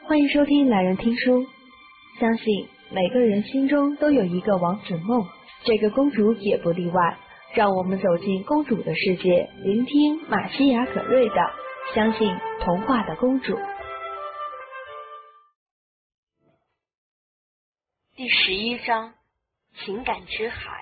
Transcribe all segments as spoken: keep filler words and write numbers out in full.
欢迎收听懒人听书。相信每个人心中都有一个王子梦，这个公主也不例外。让我们走进公主的世界，聆听马西亚可瑞的《相信童话的公主》。 第十一章，情感之海。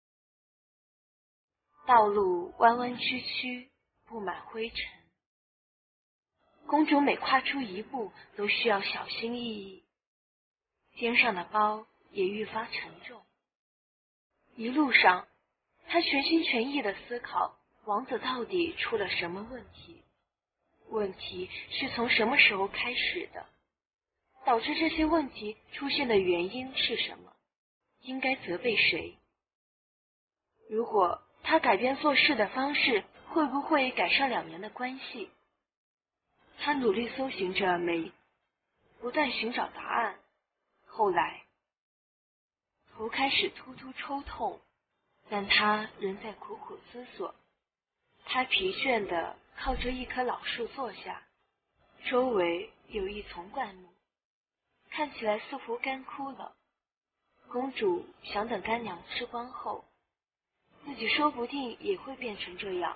道路弯弯曲曲，布满灰尘。公主每跨出一步都需要小心翼翼，肩上的包也愈发沉重。一路上，她全心全意地思考王子到底出了什么问题，问题是从什么时候开始的，导致这些问题出现的原因是什么，应该责备谁？如果他改变做事的方式，会不会改善两人的关系？他努力搜寻着每，不断寻找答案。后来，头开始突突抽痛，但他仍在苦苦思索。他疲倦地靠着一棵老树坐下，周围有一丛灌木，看起来似乎干枯了。公主想等干粮吃光后，自己说不定也会变成这样。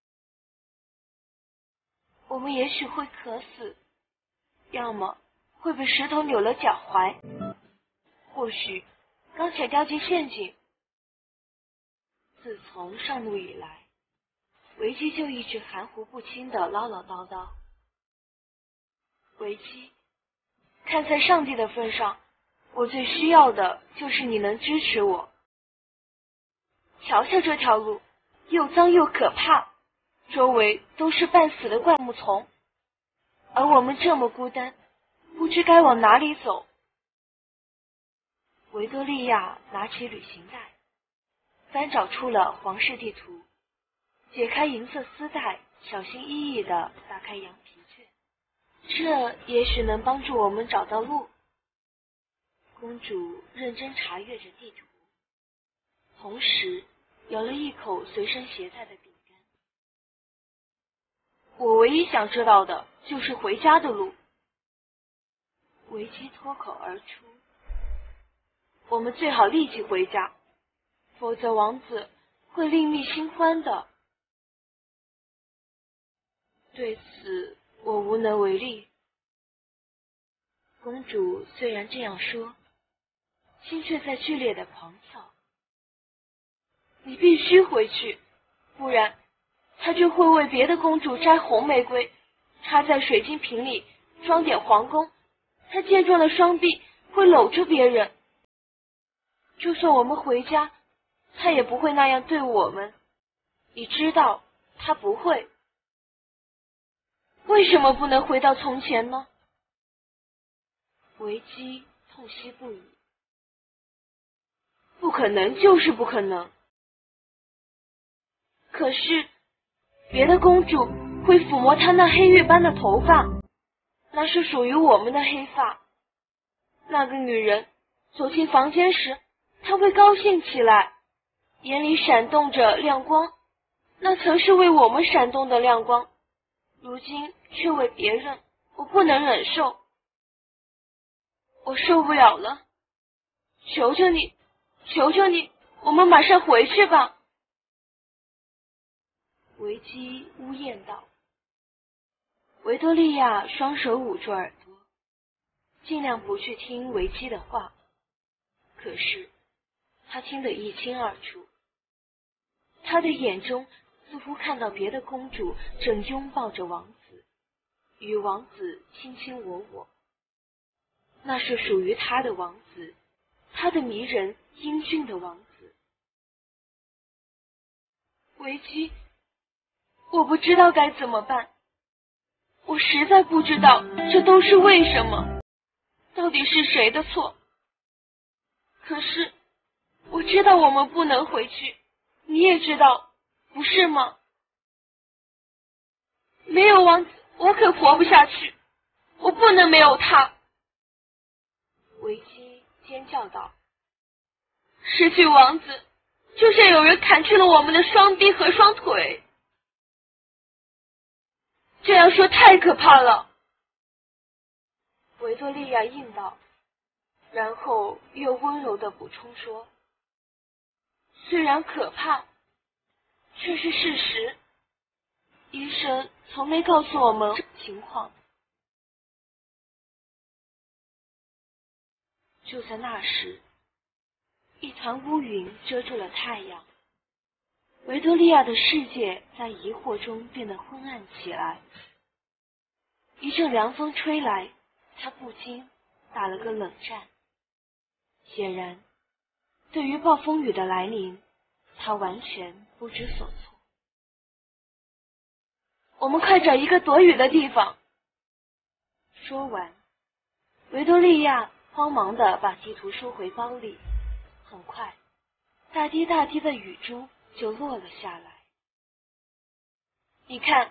我们也许会渴死，要么会被石头扭了脚踝，或许刚才掉进陷阱。自从上路以来，维基就一直含糊不清地唠唠叨叨。维基，看在上帝的份上，我最需要的就是你能支持我。瞧瞧这条路，又脏又可怕，周围都是半死的灌木丛，而我们这么孤单，不知该往哪里走。维多利亚拿起旅行袋，翻找出了皇室地图，解开银色丝带，小心翼翼地打开羊皮卷，这也许能帮助我们找到路。公主认真查阅着地图，同时咬了一口随身携带的饼干。我唯一想知道的就是回家的路。维基脱口而出。我们最好立即回家，否则王子会另觅新欢的。对此我无能为力。公主虽然这样说，心却在剧烈的狂跳。你必须回去，不然他就会为别的公主摘红玫瑰，插在水晶瓶里装点皇宫。他健壮的双臂会搂着别人。就算我们回家，他也不会那样对我们。你知道，他不会。为什么不能回到从前呢？维基痛惜不已。不可能，就是不可能。可是，别的公主会抚摸她那黑玉般的头发，那是属于我们的黑发。那个女人走进房间时，她会高兴起来，眼里闪动着亮光，那曾是为我们闪动的亮光，如今却为别人。我不能忍受，我受不了了。求求你，求求你，我们马上回去吧。维基呜咽道。维多利亚双手捂住耳朵，尽量不去听维基的话，可是他听得一清二楚。他的眼中似乎看到别的公主正拥抱着王子，与王子卿卿我我。那是属于他的王子，他的迷人英俊的王子。维基，我不知道该怎么办，我实在不知道这都是为什么，到底是谁的错？可是我知道我们不能回去，你也知道，不是吗？没有王子，我可活不下去，我不能没有他。维基尖叫道。失去王子，就像有人砍去了我们的双臂和双腿。这样说太可怕了。维多利亚应道，然后又温柔地补充说，虽然可怕，却是事实。医生从没告诉我们情况。就在那时，一团乌云遮住了太阳，维多利亚的世界在疑惑中变得昏暗起来。一阵凉风吹来，他不禁打了个冷战。显然，对于暴风雨的来临，他完全不知所措。我们快找一个躲雨的地方。说完，维多利亚慌忙地把地图收回包里。很快，大滴大滴的雨珠就落了下来。你看，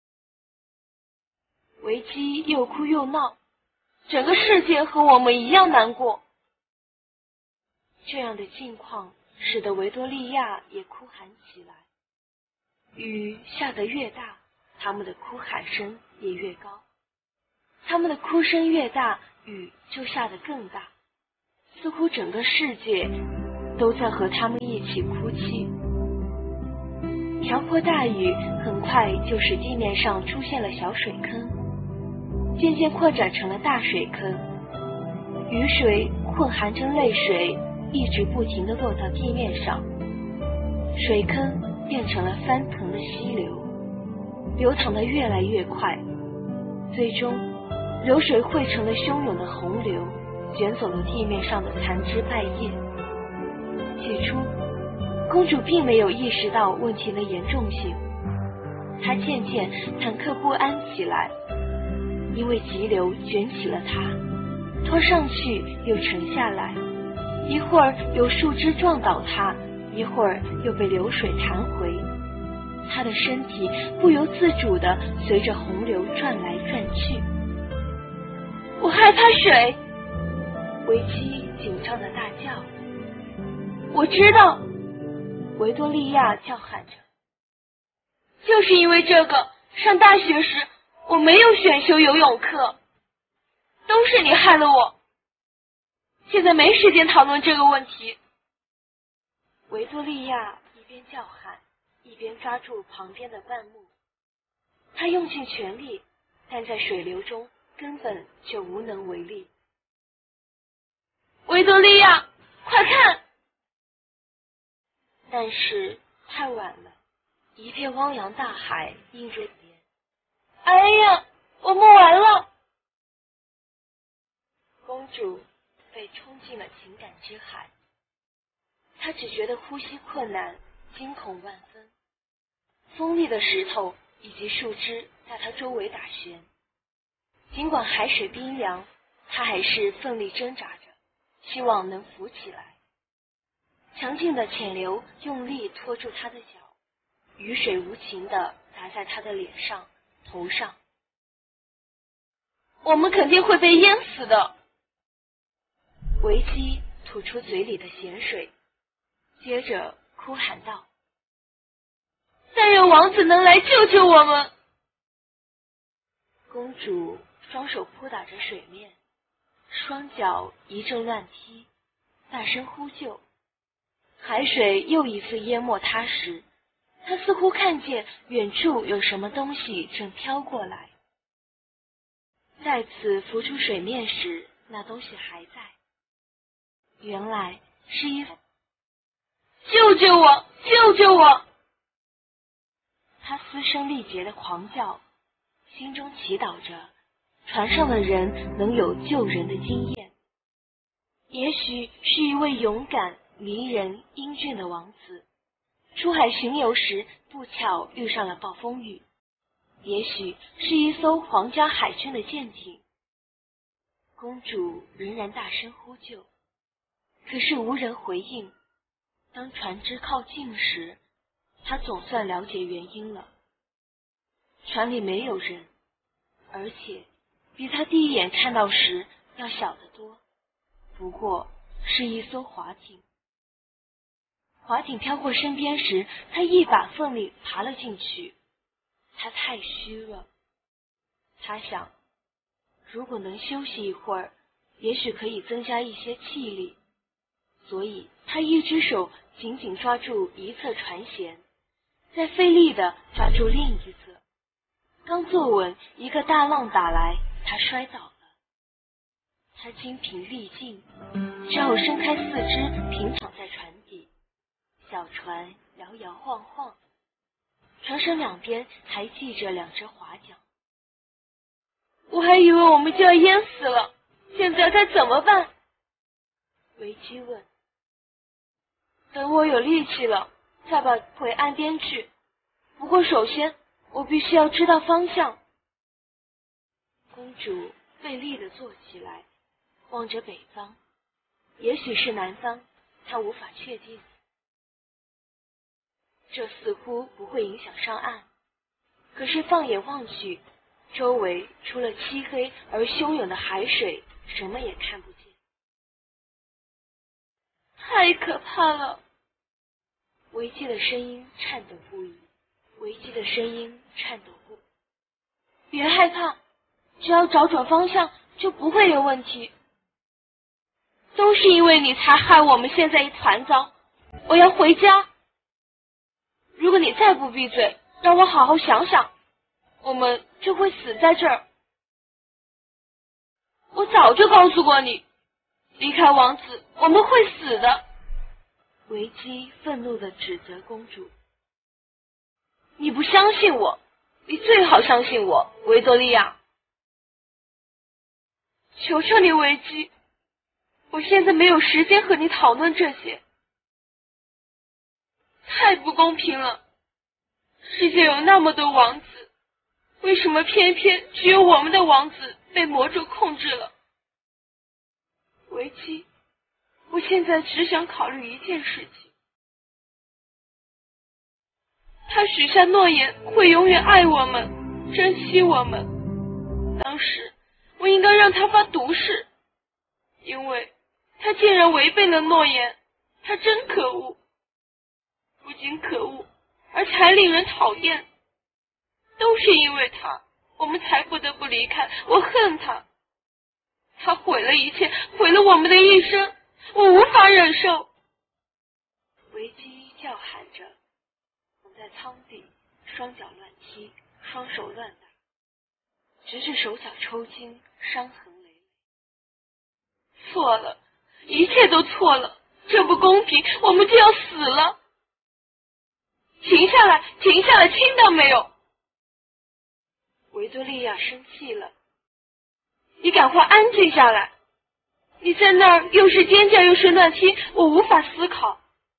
维基又哭又闹，整个世界和我们一样难过。这样的境况使得维多利亚也哭喊起来。雨下得越大，他们的哭喊声也越高。他们的哭声越大，雨就下得更大，似乎整个世界都在和他们一起哭泣。瓢泼大雨很快就使地面上出现了小水坑，渐渐扩展成了大水坑。雨水混含着泪水，一直不停地落到地面上。水坑变成了翻腾的溪流，流淌得越来越快，最终流水汇成了汹涌的洪流，卷走了地面上的残枝败叶。起初，公主并没有意识到问题的严重性，她渐渐忐忑不安起来，因为急流卷起了她，拖上去又沉下来，一会儿有树枝撞倒她，一会儿又被流水弹回，她的身体不由自主地随着洪流转来转去。我害怕水，维基紧张地大叫。我知道，维多利亚叫喊着，就是因为这个，上大学时我没有选修游泳课，都是你害了我。现在没时间讨论这个问题。维多利亚一边叫喊，一边抓住旁边的半木，他用尽全力，但在水流中根本就无能为力。维多利亚，快看！但是太晚了，一片汪洋大海映着脸。哎呀，我们完了！公主被冲进了情感之海，她只觉得呼吸困难，惊恐万分。锋利的石头以及树枝在她周围打旋，尽管海水冰凉，她还是奋力挣扎着，希望能浮起来。强劲的浅流用力拖住她的脚，雨水无情地砸在她的脸上、头上。我们肯定会被淹死的。维基吐出嘴里的咸水，接着哭喊道：但愿王子能来救救我们！公主双手扑打着水面，双脚一阵乱踢，大声呼救。海水又一次淹没她时，她似乎看见远处有什么东西正飘过来。再次浮出水面时，那东西还在。原来是一救救我！救救我！他嘶声力竭的狂叫，心中祈祷着船上的人能有救人的经验。也许是一位勇敢、迷人、英俊的王子，出海巡游时不巧遇上了暴风雨。也许是一艘皇家海军的舰艇。公主仍然大声呼救，可是无人回应。当船只靠近时，她总算了解原因了。船里没有人，而且比她第一眼看到时要小得多，不过是一艘滑艇。滑艇飘过身边时，她一把奋力爬了进去。她太虚了，她想， 如果能休息一会儿，也许可以增加一些气力。所以他一只手紧紧抓住一侧船舷，再费力地抓住另一侧。刚坐稳，一个大浪打来，他摔倒了。他精疲力尽，只好伸开四肢平躺在船底。小船摇摇晃晃，船身两边还系着两只划桨。我还以为我们就要淹死了，现在该怎么办？维基问。等我有力气了，再把回岸边去。不过首先，我必须要知道方向。公主费力地坐起来，望着北方，也许是南方，她无法确定。这似乎不会影响上岸，可是放眼望去，周围除了漆黑而汹涌的海水，什么也看不见。太可怕了！维基的声音颤抖不已。维基的声音颤抖不已。别害怕，只要找准方向，就不会有问题。都是因为你才害我们现在一团糟。我要回家。如果你再不闭嘴，让我好好想想，我们就会死在这儿。我早就告诉过你，离开王子，我们会死的。维基愤怒地指责公主。你不相信我，你最好相信我，维多利亚。求求你，维基，我现在没有时间和你讨论这些。太不公平了，世界有那么多王子，为什么偏偏只有我们的王子被魔咒控制了？维基，我现在只想考虑一件事情。他许下诺言会永远爱我们，珍惜我们。当时我应该让他发毒誓，因为他竟然违背了诺言，他真可恶。不仅可恶，而且还令人讨厌。都是因为他，我们才不得不离开。我恨他，他毁了一切，毁了我们的一生，我无法忍受。维基叫喊着，躺在舱底，双脚乱踢，双手乱打，直至手脚抽筋，伤痕累累。错了，一切都错了，这不公平，我们就要死了。停下来，停下来，听到没有？维多利亚生气了。你赶快安静下来！你在那儿又是尖叫又是乱踢，我无法思考。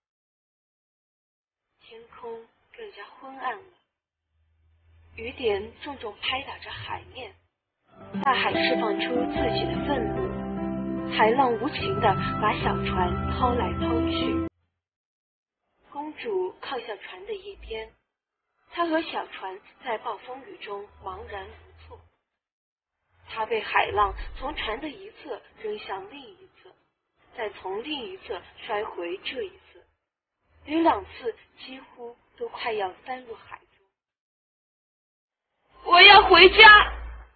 天空更加昏暗了，雨点重重拍打着海面，大海释放出自己的愤怒，海浪无情地把小船抛来抛去。公主靠向船的一边，她和小船在暴风雨中茫然无措。她被海浪从船的一侧扔向另一侧，再从另一侧摔回这一侧，有两次几乎都快要翻入海中。我要回家！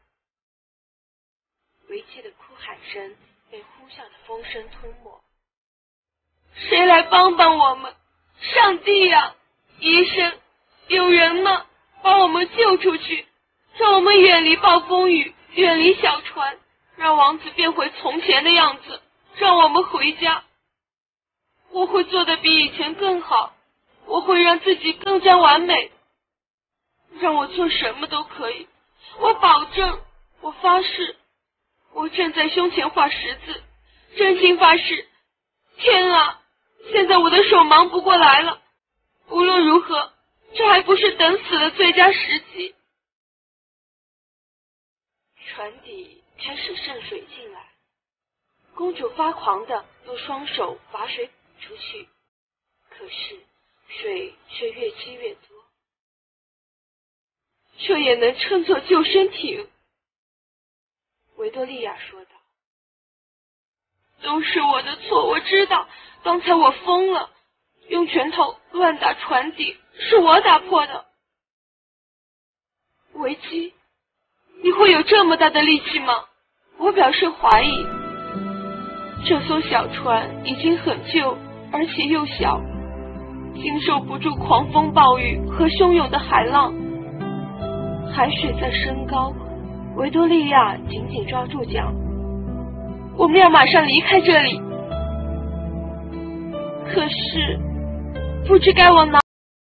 维基的哭喊声被呼啸的风声吞没。谁来帮帮我们？上帝呀！医生，有人吗？把我们救出去，让我们远离暴风雨，远离小船，让王子变回从前的样子，让我们回家。我会做得比以前更好，我会让自己更加完美。让我做什么都可以，我保证，我发誓，我正在胸前画十字，真心发誓。天啊！现在我的手忙不过来了，无论如何，这还不是等死的最佳时机。船底开始渗水进来，公主发狂地用双手把水挤出去，可是水却越积越多。这也能称作救生艇，维多利亚说道。都是我的错，我知道，刚才我疯了，用拳头乱打船底，是我打破的。维基，你会有这么大的力气吗？ 我表示怀疑。这艘小船已经很旧，而且又小，经受不住狂风暴雨和汹涌的海浪。海水在升高，维多利亚紧紧抓住桨。我们要马上离开这里。可是，不知该往哪。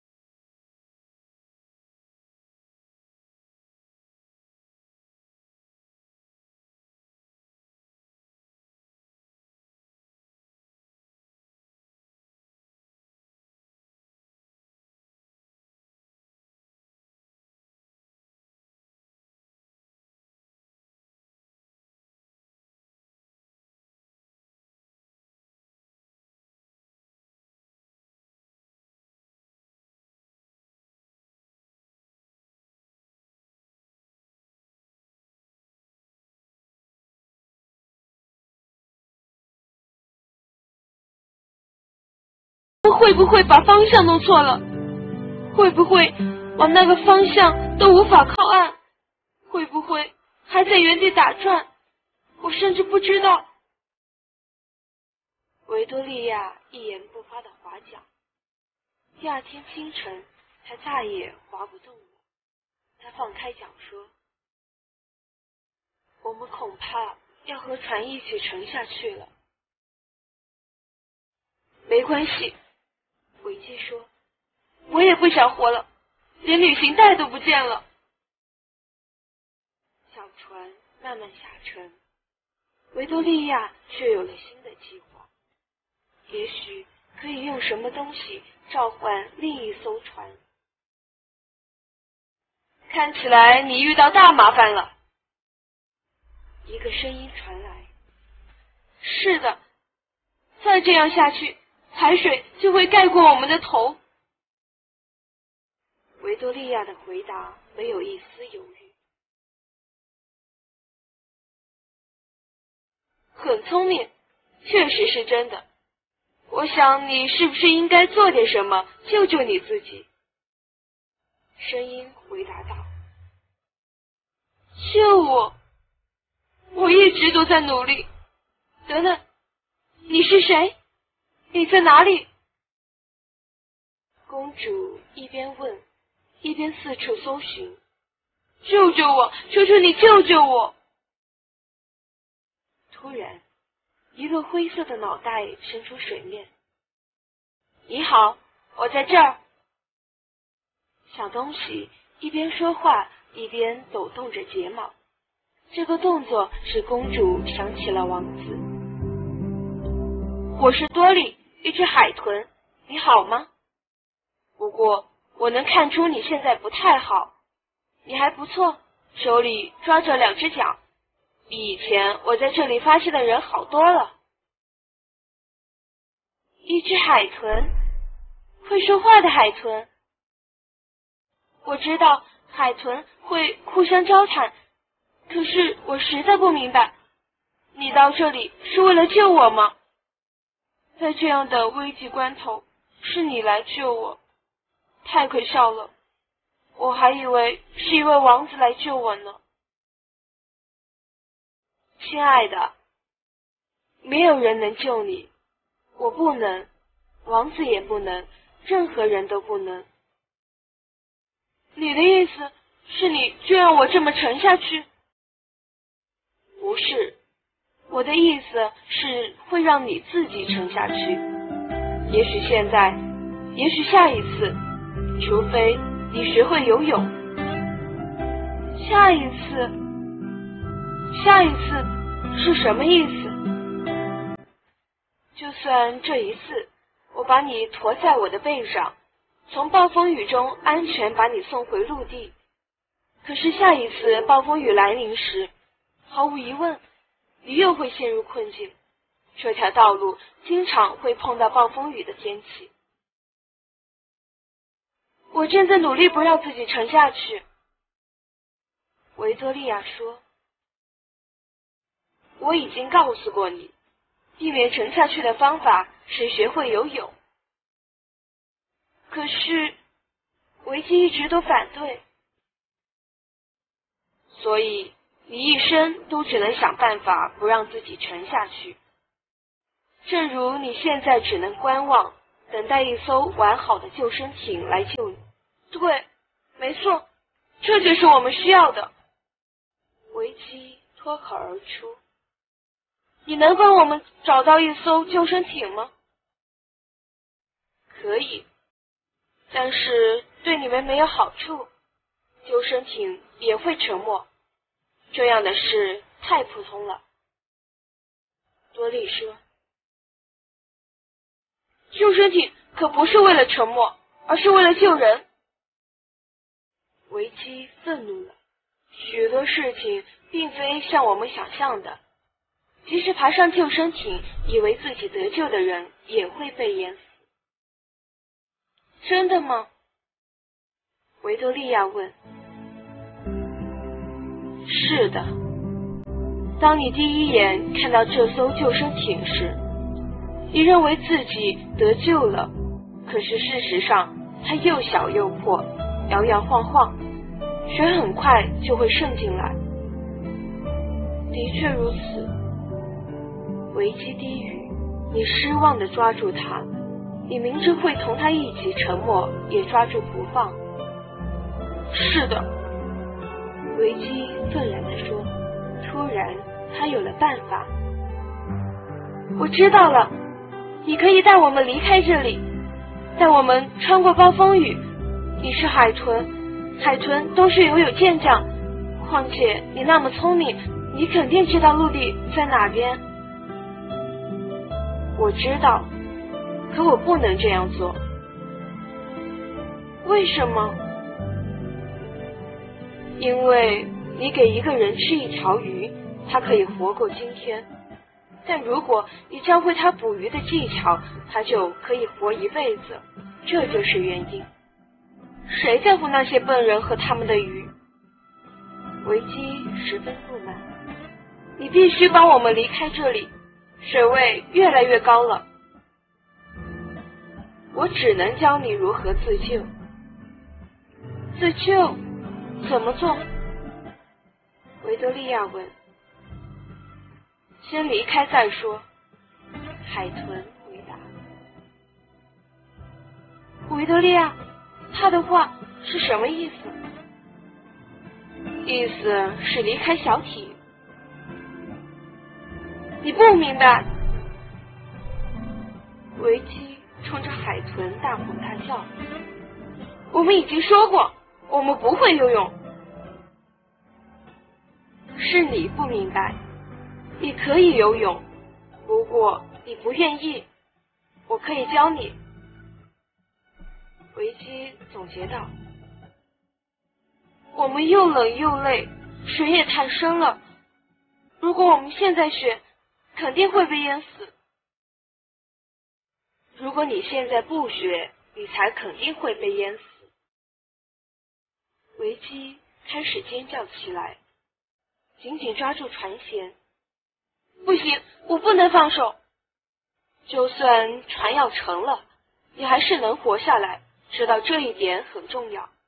会不会把方向弄错了？会不会往那个方向都无法靠岸？会不会还在原地打转？我甚至不知道。维多利亚一言不发地划桨。第二天清晨，他再也划不动了。他放开桨说：“我们恐怕要和船一起沉下去了。”没关系。维基说，我也不想活了，连旅行袋都不见了。小船慢慢下沉，维多利亚却有了新的计划，也许可以用什么东西召唤另一艘船。看起来你遇到大麻烦了。一个声音传来。是的，再这样下去，海水就会盖过我们的头。维多利亚的回答没有一丝犹豫。很聪明，确实是真的。我想你是不是应该做点什么救救你自己？声音回答道。救我？我一直都在努力。等等，你是谁？你在哪里？公主一边问，一边四处搜寻。救救我！求求你救救我！突然，一个灰色的脑袋伸出水面。你好，我在这儿。小东西一边说话，一边抖动着睫毛。这个动作使公主想起了王子。我是多莉，一只海豚，你好吗？不过我能看出你现在不太好。你还不错，手里抓着两只脚，比以前我在这里发现的人好多了。一只海豚，会说话的海豚。我知道海豚会互相交谈，可是我实在不明白，你到这里是为了救我吗？在这样的危急关头，是你来救我，太可笑了。我还以为是一位王子来救我呢。亲爱的，没有人能救你，我不能，王子也不能，任何人都不能。你的意思是你就让我这么沉下去？不是，我的意思是会让你自己沉下去。也许现在，也许下一次，除非你学会游泳。下一次，下一次是什么意思？就算这一次，我把你驮在我的背上，从暴风雨中安全把你送回陆地。可是下一次暴风雨来临时，毫无疑问，你又会陷入困境。这条道路经常会碰到暴风雨的天气。我正在努力不让自己沉下去。维多利亚说，我已经告诉过你，避免沉下去的方法是学会游泳。可是维基一直都反对，所以你一生都只能想办法不让自己沉下去。正如你现在只能观望，等待一艘完好的救生艇来救你。对，没错，这就是我们需要的。维基脱口而出。你能帮我们找到一艘救生艇吗？可以，但是对你们没有好处。救生艇也会沉没，这样的事太普通了。多莉说。救生艇可不是为了沉没，而是为了救人。维基愤怒了。许多事情并非像我们想象的，即使爬上救生艇以为自己得救的人也会被淹死。真的吗？维多利亚问。是的。当你第一眼看到这艘救生艇时，你认为自己得救了，可是事实上它又小又破，摇摇晃晃，水很快就会渗进来。的确如此。维基低语。你失望地抓住他，你明知会同他一起沉没，也抓住不放。是的。维基愤然地说。突然他有了办法。我知道了，你可以带我们离开这里，带我们穿过暴风雨。你是海豚，海豚都是游泳健将，况且你那么聪明，你肯定知道陆地在哪边。我知道，可我不能这样做。为什么？因为你给一个人吃一条鱼，他可以活过今天，但如果你教会他捕鱼的技巧，他就可以活一辈子。这就是原因。谁在乎那些笨人和他们的鱼？维基十分不满。你必须帮我们离开这里，水位越来越高了。我只能教你如何自救。自救？怎么做？维多利亚问。先离开再说。海豚回答。维多利亚，他的话是什么意思？意思是离开小体。你不明白。维基冲着海豚大吼大叫。我们已经说过，我们不会游泳。是你不明白，你可以游泳，不过你不愿意。我可以教你。维基总结道。我们又冷又累，水也太深了。如果我们现在学，肯定会被淹死。如果你现在不学，你才肯定会被淹死。维基开始尖叫起来，紧紧抓住船舷。不行，我不能放手。就算船要沉了，你还是能活下来，知道这一点很重要。